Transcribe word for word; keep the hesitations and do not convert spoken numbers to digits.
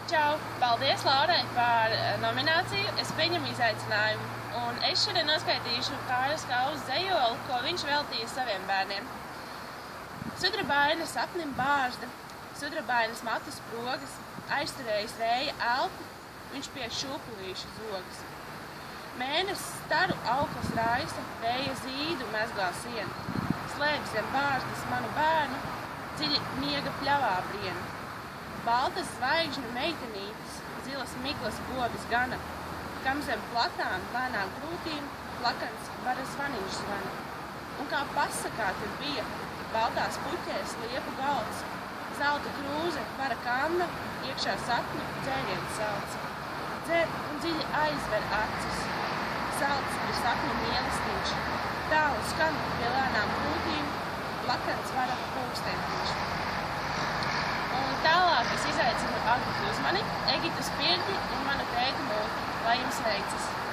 Čau! Paldies Laurai par nomināciju. Es pieņemu izaicinājumu. Un es šodien noskaitīšu kājas kauzu dzejoli, ko viņš veltīja saviem bērniem. Sudrabaina sapnim bāžda, sudrabainas matu sprogas, aizturējis vēja elpu, viņš pie šūpulīšu zogas. Mēnesis staru auklas raisa, vēja zīdu mezglā sienu. Slēp zem bāždas manu bērnu, dziļi miega pļavā brienu. Baltas zvaigžņu meitenītes, zilas miglas govis gana, kam zem platām, lēnām krūtīm, plakans vara zvaniņš zvana. Un kā pasakā tur bija, baltās puķēs liepu galds, zelta krūze, vara kanna, iekšā sapņu dzēriens salds. Dzer un dziļi aizver acis, salds ir sapņu mīlestīņš, tālu skan pie lēnām krūtīm, plakans vara pūkstentiņš. Un tālāk es izaicinu atbūt uzmani, Egitu Spirti un manu tēti Mūti, lai jums veicas!